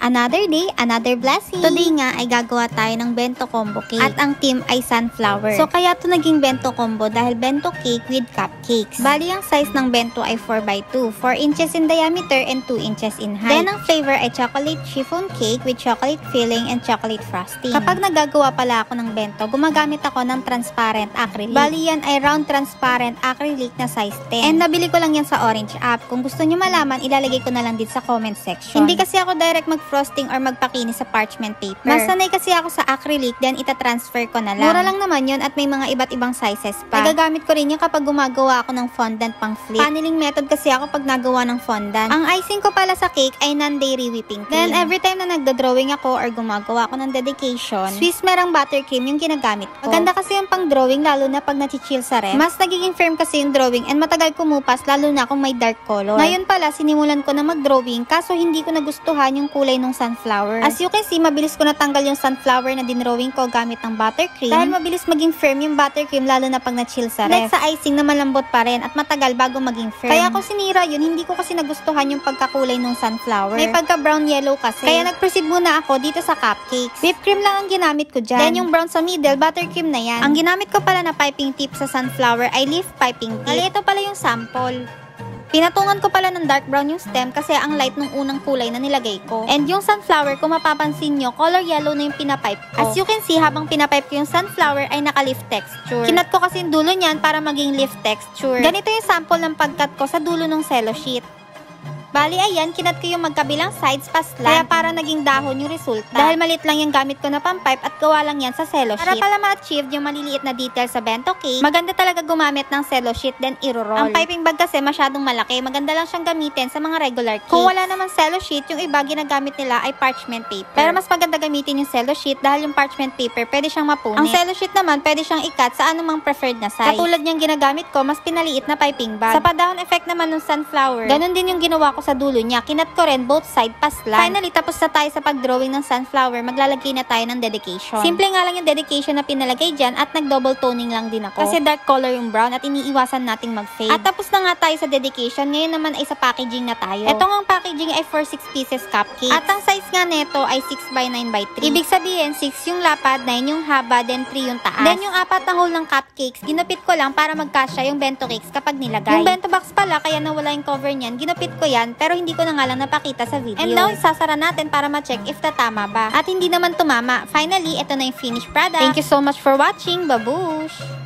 Another day, another blessing. Today nga ay gagawa tayo ng bento combo cake. At ang team ay sunflower. So kaya to naging bento combo dahil bento cake with cupcakes. Bali ang size ng bento ay 4x2. 4 inches in diameter and 2 inches in height. Then ang flavor ay chocolate chiffon cake with chocolate filling and chocolate frosting. Kapag nagagawa pala ako ng bento, gumagamit ako ng transparent acrylic. Bali yan ay round transparent acrylic na size 10. And nabili ko lang yan sa Orange app. Kung gusto nyo malaman, ilalagay ko na lang din sa comment section. Hindi kasi ako direct mag-frosting or magpakinis sa parchment paper. Mas sanay kasi ako sa acrylic, then ita-transfer ko na lang. Mura lang naman yun at may mga iba't ibang sizes pa. Nagagamit ko rin yun kapag gumagawa ako ng fondant pang flip. Paneling method kasi ako pag nagawa ng fondant. Ang icing ko pala sa cake ay non-dairy whipping cream. Then every time na nagda-drawing ako or gumagawa ako ng dedication, Swiss merang buttercream yung ginagamit ko. Maganda kasi yung pang drawing lalo na pag nachichill sa ref. Mas nagiging firm kasi yung drawing and matagal kumupas lalo na kung may dark color. Ngayon pala sinimulan ko na mag-drawing kaso hindi ko nagustuhan yung kulay ng sunflower. As you can see, mabilis ko natanggal yung sunflower na dinrawing ko gamit ng buttercream dahil mabilis maging firm yung buttercream lalo na pag na-chill sa ref. Like sa icing na malambot pa rin at matagal bago maging firm. Kaya ako sinira yun, hindi ko kasi nagustuhan yung pagkakulay ng sunflower. May pagka brown yellow kasi. Kaya nag-proceed muna ako dito sa cupcakes. Whipped cream lang ang ginamit ko dyan. Then yung brown sa middle, buttercream na yan. Ang ginamit ko pala na piping tip sa sunflower ay leaf piping tip. Bali, ito pala yung sample. Pinatungan ko pala ng dark brown yung stem kasi ang light nung unang kulay na nilagay ko. And yung sunflower, kung mapapansin nyo, color yellow na yung pinapipe ko. As you can see, habang pinapipe ko yung sunflower ay naka-leaf texture. Kinat ko kasi yung dulo niyan para maging leaf texture. Ganito yung sample ng pagkat ko sa dulo ng cello sheet. Bali, ayan, kinat ko yung magkabilang sides pa slant. Kaya para naging dahon yung resulta. Dahil malit lang yung gamit ko na pang-pipe at gawa lang yan sa cello sheet. Para pala ma-achieve yung maliliit na detail sa bento cake, maganda talaga gumamit ng cello sheet then iro-roll. Ang piping bag kasi masyadong malaki, maganda lang siyang gamitin sa mga regular cake. Kung wala naman cello sheet, yung iba ginagamit nila ay parchment paper. Pero mas maganda gamitin yung cello sheet dahil yung parchment paper pwede siyang mapunit. Ang cello sheet naman pwede siyang ikat sa anumang preferred na size. Katulad niyang ginagamit ko, mas pinaliit na piping bag. Sa pa-down effect naman ng sunflower, ganun din yung ginawa ko sa dulo niya. Kinat ko rin both side pa slant. Finally, tapos na tayo sa pag-drawing ng sunflower, maglalagay na tayo ng dedication. Simple nga lang yung dedication na pinalagay dyan at nag-double toning lang din ako. Kasi dark color yung brown at iniiwasan nating mag-fade. At tapos na nga tayo sa dedication, ngayon naman ay sa packaging na tayo. Ito nga packaging ay for 6 pieces cupcakes. At ang size nga neto ay 6x9x3. Ibig sabihin, 6 yung lapad, 9 yung haba, then 3 yung taas. Then yung apat na hole ng cupcakes, ginupit ko lang para magkasya yung bento cakes kapag nilagay. Yung bento box pala, kaya nawala yung cover niyan, ginupit ko yan, pero hindi ko na nga lang napakita sa video. And now, isasara natin para ma-check if tatama ba. At hindi naman tumama. Finally, ito na yung finished product. Thank you so much for watching. Babush!